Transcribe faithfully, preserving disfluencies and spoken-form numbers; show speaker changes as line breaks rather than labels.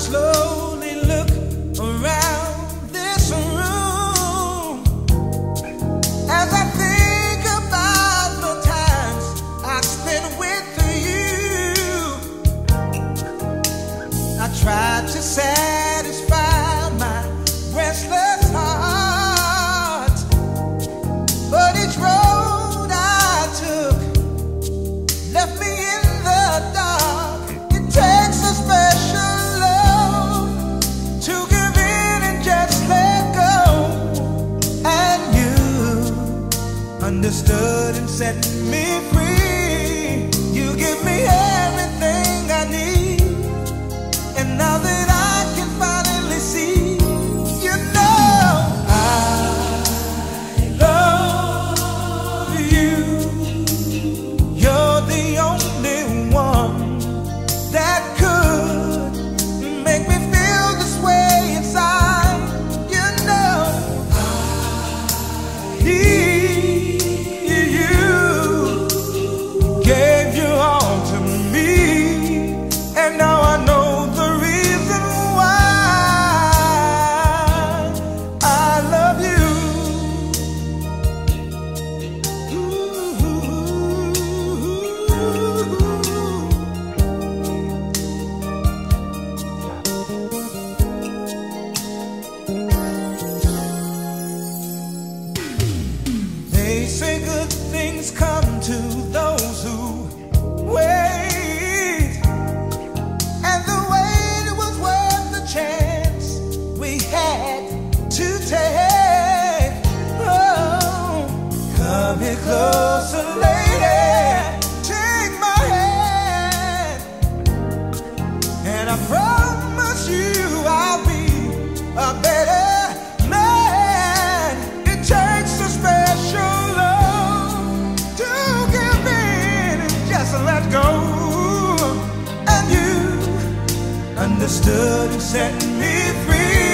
slowly look around this room as I think about the times I spent with you. I tried to satisfy my restless heart, but each road I took left me in the dark. It takes a special love to give in and just let go, and you understood and set me free. You give me everything I need, and now that I can finally see, you know I love you. You're the only one that could make me feel this way inside. You know I need you. Gave you all to me, and now I know the reason why I love you. They say good things come to those who wait, and the wait was worth the chance we had to take. Oh, come here closer, lady, take my hand, and I promise you I'll be a better man. It takes a special love to give in and just let go, and you understood and set me free.